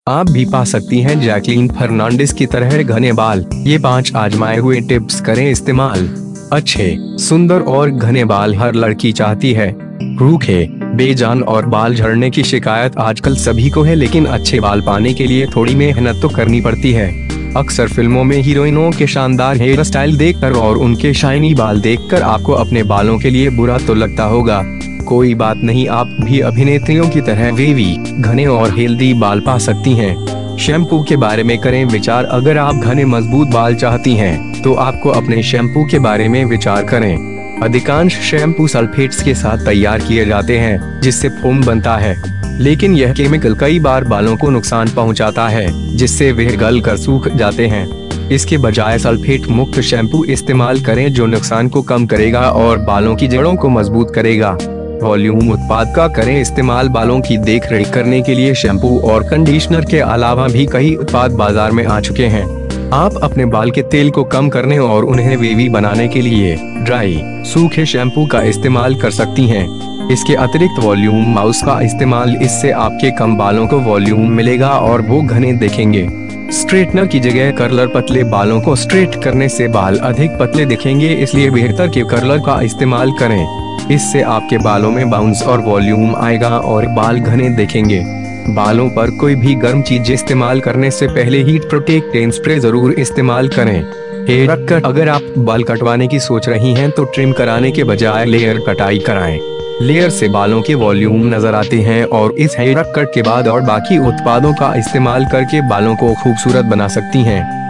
आप भी पा सकती हैं जैकलीन फर्नांडिस की तरह घने बाल। ये 5 आजमाए हुए टिप्स करें इस्तेमाल। अच्छे, सुंदर और घने बाल हर लड़की चाहती है। रूखे, बेजान और बाल झड़ने की शिकायत आजकल सभी को है, लेकिन अच्छे बाल पाने के लिए थोड़ी मेहनत तो करनी पड़ती है। अक्सर फिल्मों में हीरोइनों के शानदार हेयर स्टाइल देखकर और उनके शाइनी बाल देखकर आपको अपने बालों के लिए बुरा तो लगता होगा। कोई बात नहीं, आप भी अभिनेत्रियों की तरह वेवी, घने और हेल्दी बाल पा सकती हैं। शैम्पू के बारे में करें विचार। अगर आप घने मजबूत बाल चाहती हैं, तो आपको अपने शैम्पू के बारे में विचार करें। अधिकांश शैम्पू सल्फेट्स के साथ तैयार किए जाते हैं, जिससे फोम बनता है, लेकिन यह केमिकल कई बार बालों को नुकसान पहुंचाता है, जिससे वे गल कर सूख जाते हैं। इसके बजाय सल्फेट मुक्त शैम्पू इस्तेमाल करें, जो नुकसान को कम करेगा और बालों की जड़ों को मजबूत करेगा। वॉल्यूम उत्पाद का करें इस्तेमाल। बालों की देखरेख करने के लिए शैम्पू और कंडीशनर के अलावा भी कई उत्पाद बाजार में आ चुके हैं। आप अपने बाल के तेल को कम करने और उन्हें वेवी बनाने के लिए ड्राई, सूखे शैम्पू का इस्तेमाल कर सकती हैं। इसके अतिरिक्त वॉल्यूम माउस का इस्तेमाल, इससे आपके कम बालों को वॉल्यूम मिलेगा और वो घने दिखेंगे। स्ट्रेटनर की जगह कर्लर। पतले बालों को स्ट्रेट करने से बाल अधिक पतले दिखेंगे, इसलिए बेहतर के कर्लर का इस्तेमाल करें। इससे आपके बालों में बाउंस और वॉल्यूम आएगा और बाल घने दिखेंगे। बालों पर कोई भी गर्म चीज इस्तेमाल करने से पहले हीट प्रोटेक्टेंट स्प्रे जरूर इस्तेमाल करें। Haircut. अगर आप बाल कटवाने की सोच रही हैं, तो ट्रिम कराने के बजाय लेयर कटाई कराएं। लेयर से बालों के वॉल्यूम नजर आते हैं और इस हेयर कट के बाद और बाकी उत्पादों का इस्तेमाल करके बालों को खूबसूरत बना सकती हैं।